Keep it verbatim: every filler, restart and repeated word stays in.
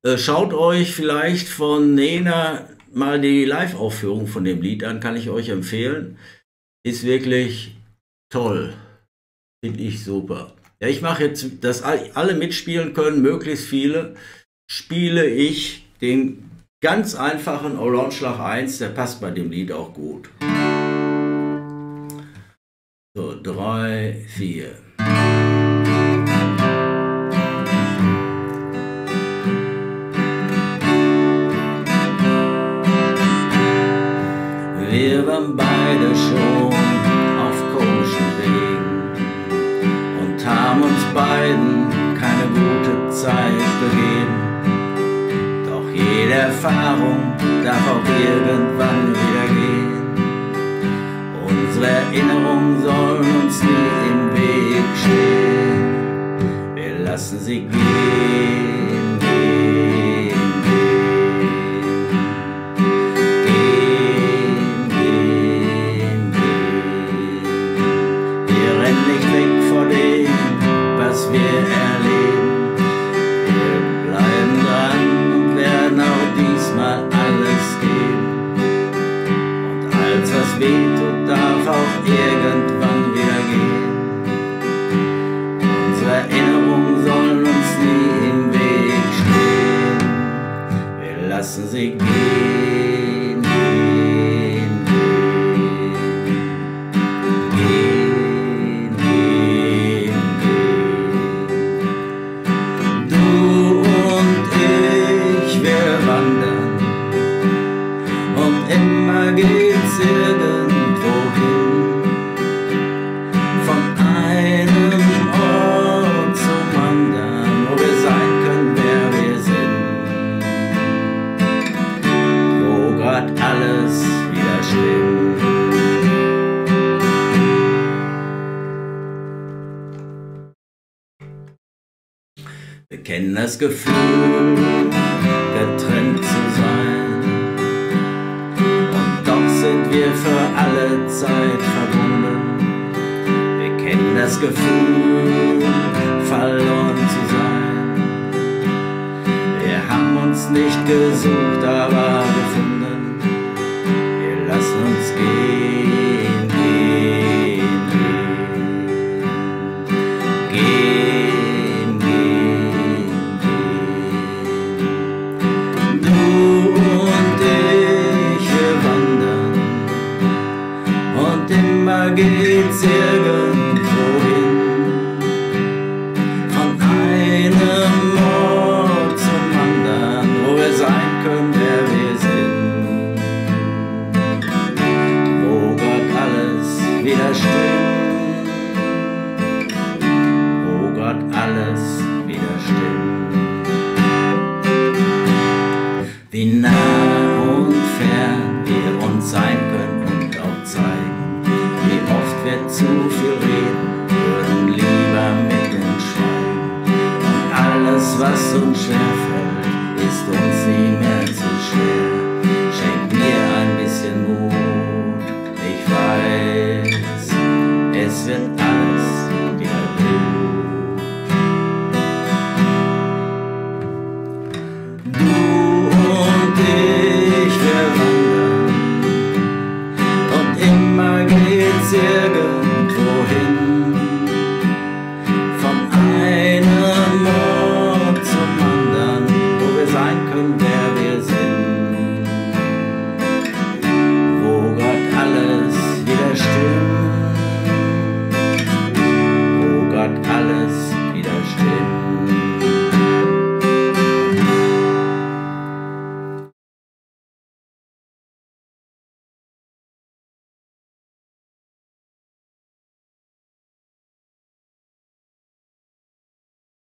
Äh, schaut euch vielleicht von Nena mal die Live-Aufführung von dem Lied an, kann ich euch empfehlen. Ist wirklich toll, finde ich super. Ja, ich mache jetzt, dass alle mitspielen können, möglichst viele, spiele ich den ganz einfachen Orangeschlag eins, der passt bei dem Lied auch gut. So, drei, vier. Wir waren beide schon auf komischen Wegen und haben uns beiden keine gute Zeit gegeben. Doch jede Erfahrung darf auch irgendwann wieder gehen. Unsere Erinnerungen sollen uns nie im Weg stehen. Wir lassen sie gehen, gehen, gehen, gehen, gehen. Wir rennen nicht weg vor dem, was wir erleben. Wir bleiben dran und werden auch diesmal alles geben. Und alles, was wehtut, darf auch irgendwann wieder gehen. Unsere Erinnerungen sollen uns nie im Weg stehen. Wir lassen sie gehen, gehen, gehen, gehen, gehen. Du und ich, wir wandern und immer geht's irgendwo hin. Von einem Ort zum anderen, wo wir sein können, wer wir sind. Wo grad alles wieder stimmt. Wir kennen das Gefühl, getrennt zu sein. Und doch sind wir für alle Zeit verbunden. Wir kennen das Gefühl, verloren zu sein. Wir haben uns nicht gesucht, aber gefunden. Wir lassen uns gehen, gehen, gehen, gehen, gehen, gehen. Du und ich, wir wandern und immer geht's irgendwo hin. Von einem Ort zum anderen, wo wir sein können, wer wir sind. Wo grad alles wieder stimmt. Wo grad alles wieder stimmt. Wie nah und fern wir uns sein können und auch zeigen. Wie oft wir zu viel reden, würden lieber mit uns schweigen. Und alles, was uns schwerfällt, ist uns nie mehr zu schwer. Schenk mir ein bisschen Mut, ich weiß, es wird alles wieder gut. Du und ich, wir wandern und immer geht's irgendwo hin. Von einem Ort zum anderen, wo wir sein können, wer wir sind. Wo grad alles wieder stimmt. Wo grad alles wieder stimmt.